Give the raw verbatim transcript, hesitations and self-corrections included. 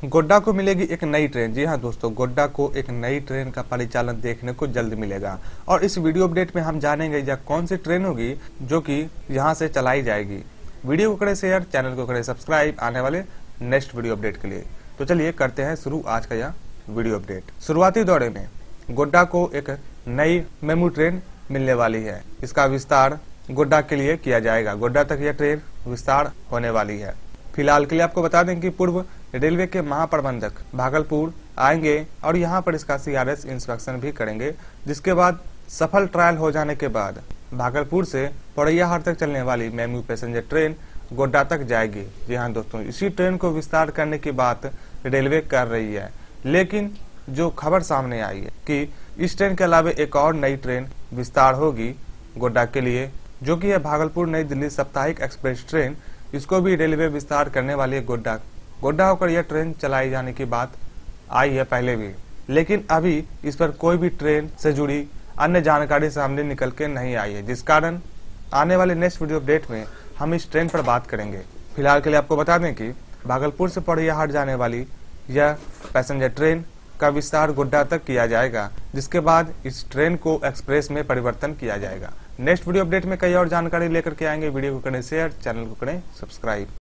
गोड्डा को मिलेगी एक नई ट्रेन। जी हाँ दोस्तों, गोड्डा को एक नई ट्रेन का परिचालन देखने को जल्द मिलेगा और इस वीडियो अपडेट में हम जानेंगे यह कौन सी ट्रेन होगी जो कि यहाँ से चलाई जाएगी। वीडियो को करें शेयर, चैनल को करें सब्सक्राइब आने वाले नेक्स्ट वीडियो अपडेट के लिए। तो चलिए करते हैं शुरू आज का यह वीडियो अपडेट। शुरुआती दौरे में गोड्डा को एक नई मेमू ट्रेन मिलने वाली है। इसका विस्तार गोड्डा के लिए किया जाएगा। गोड्डा तक यह ट्रेन विस्तार होने वाली है। फिलहाल के लिए आपको बता दें कि पूर्व रेलवे के महाप्रबंधक भागलपुर आएंगे और यहां पर इसका सीआरएस इंस्पेक्शन भी करेंगे, जिसके बाद सफल ट्रायल हो जाने के बाद भागलपुर से पोड़ैयाहाट तक चलने वाली मेमू पैसेंजर ट्रेन गोड्डा तक जाएगी। जी हाँ दोस्तों, इसी ट्रेन को विस्तार करने की बात रेलवे कर रही है, लेकिन जो खबर सामने आई है कि इस ट्रेन के अलावा एक और नई ट्रेन विस्तार होगी गोड्डा के लिए, जो कि है भागलपुर नई दिल्ली साप्ताहिक एक्सप्रेस ट्रेन। इसको भी रेलवे विस्तार करने वाली है गोड्डा गोड्डा होकर यह ट्रेन चलाई जाने की बात आई है पहले भी, लेकिन अभी इस पर कोई भी ट्रेन से जुड़ी अन्य जानकारी सामने निकल के नहीं आई है, जिस कारण आने वाले नेक्स्ट वीडियो अपडेट में हम इस ट्रेन पर बात करेंगे। फिलहाल के लिए आपको बता दें कि भागलपुर से पोड़ैयाहाट जाने वाली यह पैसेंजर ट्रेन का विस्तार गोड्डा तक किया जाएगा, जिसके बाद इस ट्रेन को एक्सप्रेस में परिवर्तन किया जाएगा। नेक्स्ट वीडियो अपडेट में कई और जानकारी लेकर के आएंगे। वीडियो को करें शेयर, चैनल को करें सब्सक्राइब।